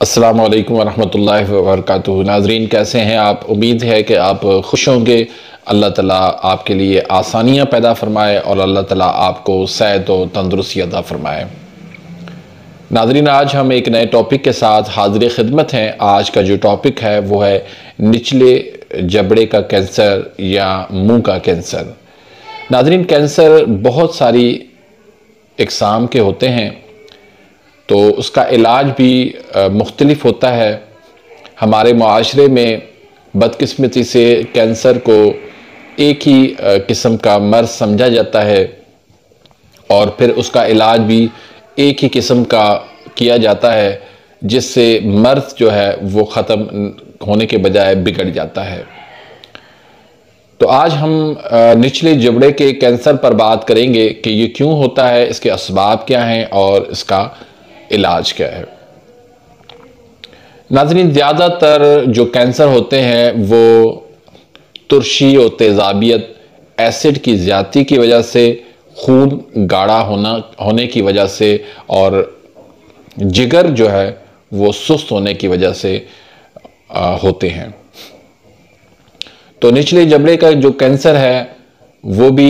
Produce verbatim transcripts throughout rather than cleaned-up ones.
अस्सलाम वालेकुम वरहमतुल्लाहि वबरकातुहू। नाज़रीन, कैसे हैं आप? उम्मीद है कि आप खुश होंगे। अल्लाह ताला आपके लिए आसानियाँ पैदा फरमाए और अल्लाह ताला आपको सेहत और तंदुरुस्ती अता फरमाए। नाज़रीन, आज हम एक नए टॉपिक के साथ हाज़िर खिदमत हैं। आज का जो टॉपिक है वो है निचले जबड़े का कैंसर या मुंह का कैंसर। नाज़रीन, कैंसर बहुत सारी इक़साम के होते हैं, तो उसका इलाज भी मुख्तलिफ होता है। हमारे मुआशरे में बदकिस्मती से कैंसर को एक ही किस्म का मर्ज़ समझा जाता है और फिर उसका इलाज भी एक ही किस्म का किया जाता है, जिससे मर्ज़ जो है वो ख़त्म होने के बजाय बिगड़ जाता है। तो आज हम निचले जबड़े के कैंसर पर बात करेंगे कि ये क्यों होता है, इसके असबाब क्या हैं और इसका इलाज क्या है। नाज़रीन, ज़्यादातर जो कैंसर होते हैं वो तुर्शी और तेज़ाबियत, एसिड की ज़्यादती की वजह से, खून गाढ़ा होना होने की वजह से और जिगर जो है वो सुस्त होने की वजह से आ, होते हैं। तो निचले जबड़े का जो कैंसर है वो भी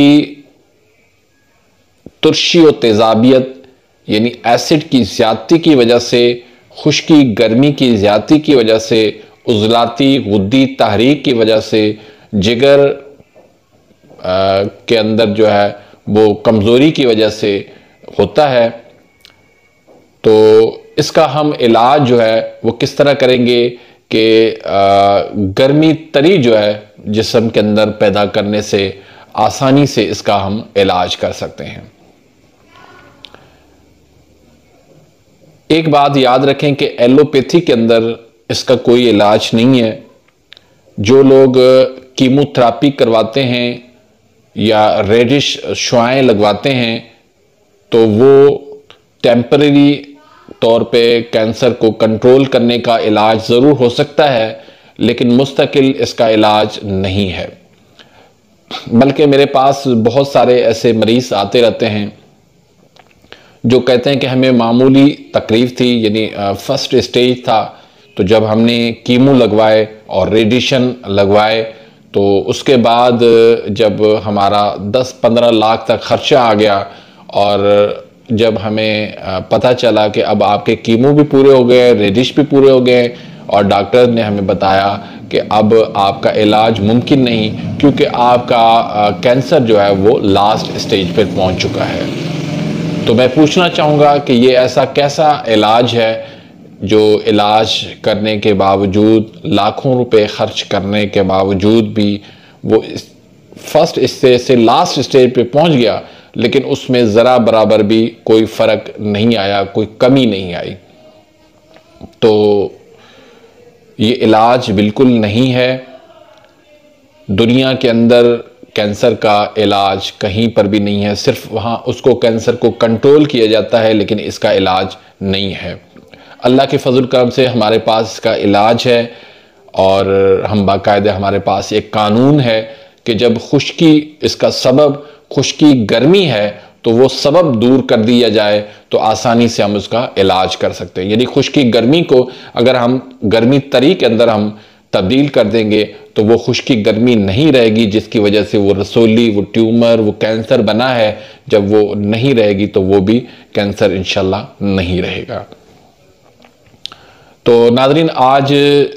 तुर्शी और तेज़ाबियत यानी एसिड की ज़्यादती की वजह से, खुश्की गर्मी की ज़्यादती की वजह से, उज़लाती गुद्दी तहरीक की वजह से, जिगर आ, के अंदर जो है वो कमज़ोरी की वजह से होता है। तो इसका हम इलाज जो है वो किस तरह करेंगे कि गर्मी तरी जो है जिस्म के अंदर पैदा करने से आसानी से इसका हम इलाज कर सकते हैं। एक बात याद रखें कि एलोपैथी के अंदर इसका कोई इलाज नहीं है। जो लोग कीमोथेरेपी करवाते हैं या रेडिश शुआएं लगवाते हैं तो वो टेम्परेरी तौर पे कैंसर को कंट्रोल करने का इलाज ज़रूर हो सकता है, लेकिन मुस्तकिल इसका इलाज नहीं है। बल्कि मेरे पास बहुत सारे ऐसे मरीज़ आते रहते हैं जो कहते हैं कि हमें मामूली तकलीफ़ थी, यानी फर्स्ट स्टेज था, तो जब हमने कीमो लगवाए और रेडिएशन लगवाए तो उसके बाद जब हमारा दस पंद्रह लाख तक खर्चा आ गया और जब हमें पता चला कि अब आपके कीमो भी पूरे हो गए, रेडिश भी पूरे हो गए और डॉक्टर ने हमें बताया कि अब आपका इलाज मुमकिन नहीं, क्योंकि आपका कैंसर जो है वो लास्ट स्टेज पर पहुंच चुका है। तो मैं पूछना चाहूँगा कि ये ऐसा कैसा इलाज है जो इलाज करने के बावजूद, लाखों रुपए खर्च करने के बावजूद भी वो फर्स्ट स्टेज से लास्ट स्टेज पे पहुंच गया, लेकिन उसमें ज़रा बराबर भी कोई फ़र्क नहीं आया, कोई कमी नहीं आई। तो ये इलाज बिल्कुल नहीं है। दुनिया के अंदर कैंसर का इलाज कहीं पर भी नहीं है, सिर्फ वहाँ उसको कैंसर को कंट्रोल किया जाता है, लेकिन इसका इलाज नहीं है। अल्लाह के फजल करम से हमारे पास इसका इलाज है और हम बाकायदा, हमारे पास एक कानून है कि जब खुश्की, इसका सबब खुश्की गर्मी है, तो वो सबब दूर कर दिया जाए तो आसानी से हम उसका इलाज कर सकते हैं। यानी खुश्की गर्मी को अगर हम गर्मी तरी के अंदर हम तब्दील कर देंगे तो वो खुश्की गर्मी नहीं रहेगी, जिसकी वजह से वो रसोली, वो ट्यूमर, वो कैंसर बना है, जब वो नहीं रहेगी तो वो भी कैंसर इंशाल्लाह नहीं रहेगा। तो नाज़रीन, आज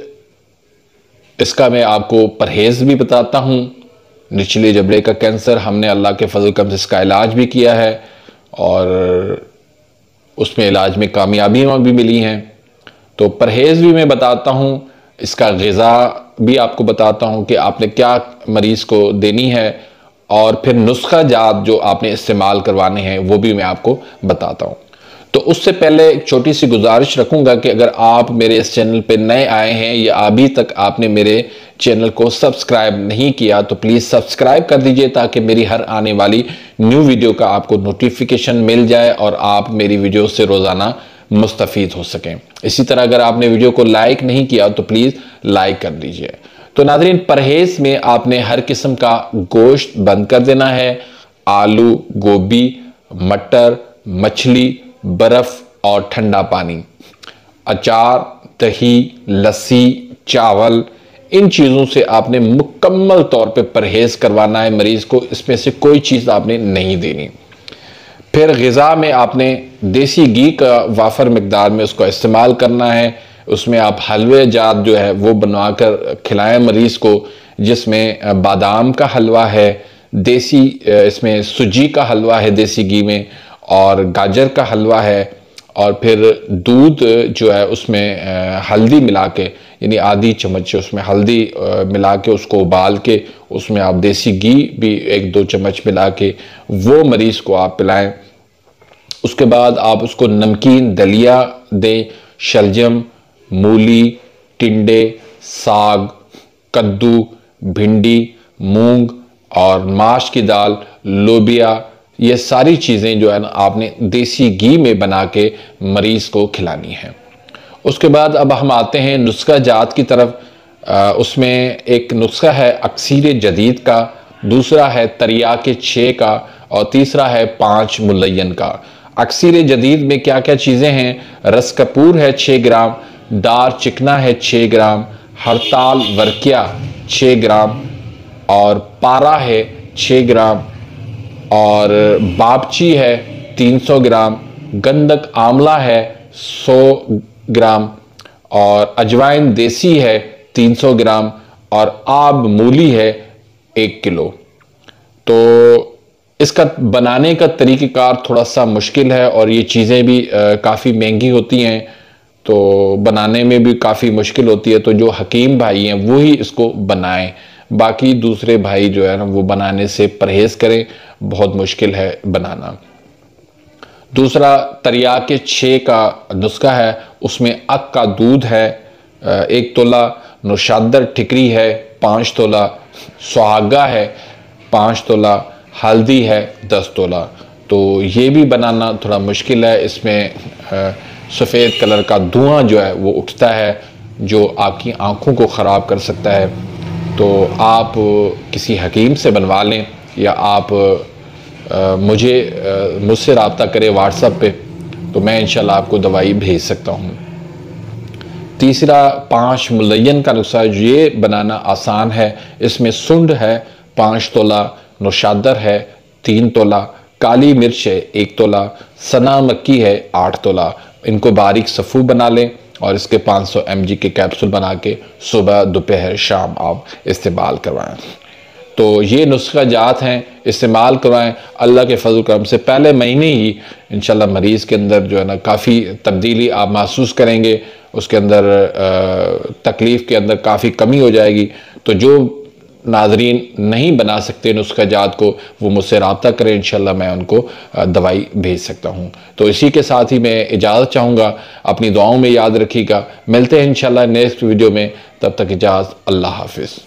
इसका मैं आपको परहेज़ भी बताता हूँ। निचले जबड़े का कैंसर हमने अल्लाह के फजल करम से इसका इलाज भी किया है और उसमें इलाज में कामयाबियाँ भी मिली हैं। तो परहेज़ भी मैं बताता हूँ, इसका ग़िज़ा भी आपको बताता हूँ कि आपने क्या मरीज़ को देनी है और फिर नुस्खा जात जो आपने इस्तेमाल करवाने हैं वो भी मैं आपको बताता हूँ। तो उससे पहले एक छोटी सी गुजारिश रखूंगा कि अगर आप मेरे इस चैनल पे नए आए हैं या अभी तक आपने मेरे चैनल को सब्सक्राइब नहीं किया तो प्लीज़ सब्सक्राइब कर दीजिए, ताकि मेरी हर आने वाली न्यू वीडियो का आपको नोटिफिकेशन मिल जाए और आप मेरी वीडियो से रोज़ाना मुस्तफ़ीद हो सकें। इसी तरह अगर आपने वीडियो को लाइक नहीं किया तो प्लीज़ लाइक कर दीजिए। तो नाज़रीन, परहेज़ में आपने हर किस्म का गोश्त बंद कर देना है। आलू, गोभी, मटर, मछली, बर्फ़ और ठंडा पानी। अचार, दही, लस्सी, चावल, इन चीज़ों से आपने मुकम्मल तौर पे परहेज़ करवाना है मरीज़ को। इसमें से कोई चीज़ आपने नहीं देनी। फिर ग़िज़ा में आपने देसी घी का वाफर मिकदार में उसको इस्तेमाल करना है। उसमें आप हलवे जात जो है वो बनवा कर खिलाएँ मरीज़ को, जिसमें बादाम का हलवा है, देसी इसमें सूजी का हलवा है देसी घी में, और गाजर का हलवा है, और फिर दूध जो है उसमें हल्दी मिला के, यानी आधी चम्मच उसमें हल्दी मिला के उसको उबाल के उसमें आप देसी घी भी एक दो चम्मच मिला के वो मरीज़ को आप पिलाएं। उसके बाद आप उसको नमकीन दलिया दें, शलजम, मूली, टिंडे, साग, कद्दू, भिंडी, मूंग और माश की दाल, लोबिया, ये सारी चीज़ें जो है ना आपने देसी घी में बना के मरीज़ को खिलानी है। उसके बाद अब हम आते हैं नुस्खा जात की तरफ। आ, उसमें एक नुस्खा है अक्सीर जदीद का, दूसरा है तरियाके छः का, और तीसरा है पाँच मुलयन का। अक्सीर जदीद में क्या क्या चीज़ें हैं? रस कपूर है छः ग्राम, दार चिकना है छः ग्राम, हड़ताल वर्किया छः ग्राम, और पारा है छः ग्राम, और बापची है तीन सौ ग्राम, गंधक आंवला है सौ ग्राम, और अजवाइन देसी है तीन सौ ग्राम, और आब मूली है एक किलो। तो इसका बनाने का तरीक़ेकार थोड़ा सा मुश्किल है और ये चीज़ें भी काफ़ी महंगी होती हैं, तो बनाने में भी काफ़ी मुश्किल होती है। तो जो हकीम भाई हैं वो ही इसको बनाएं, बाकी दूसरे भाई जो है ना वो बनाने से परहेज़ करें, बहुत मुश्किल है बनाना। दूसरा तरियाके छः का नुस्खा है, उसमें अक का दूध है एक तोला, नौशादर ठिकरी है पाँच तोला, सुहागा है पाँच तोला, हल्दी है दस तोला। तो ये भी बनाना थोड़ा मुश्किल है, इसमें सफ़ेद कलर का धुआं जो है वो उठता है जो आपकी आँखों को ख़राब कर सकता है। तो आप किसी हकीम से बनवा लें, या आप आ, मुझे मुझसे रब्ता करें व्हाट्सएप पे, तो मैं इंशाल्लाह आपको दवाई भेज सकता हूँ। तीसरा पाँच मुलयन का नुस्खा, ये बनाना आसान है। इसमें सुंड है पाँच तोला, नौशादर है तीन तोला, काली मिर्च है एक तोला, सना मक्की है आठ तोला। इनको बारीक सफ़ू बना लें और इसके पाँच सौ एम जी के कैप्सूल बना के सुबह दोपहर शाम आप इस्तेमाल करवाएं। तो ये नुस्खा जात हैं, इस्तेमाल करवाएं। अल्लाह के फजल करम से पहले महीने ही इंशाल्लाह मरीज़ के अंदर जो है ना काफ़ी तब्दीली आप महसूस करेंगे, उसके अंदर तकलीफ़ के अंदर काफ़ी कमी हो जाएगी। तो जो नाज़रीन नहीं बना सकते नुस्खा जात को, वो मुझसे रब्ता करें, इंशाल्लाह मैं उनको दवाई भेज सकता हूँ। तो इसी के साथ ही मैं इजाज़त चाहूँगा, अपनी दुआओं में याद रखिएगा। मिलते हैं इंशाल्लाह नेक्स्ट वीडियो में, तब तक इजाज़त, अल्लाह हाफिज़।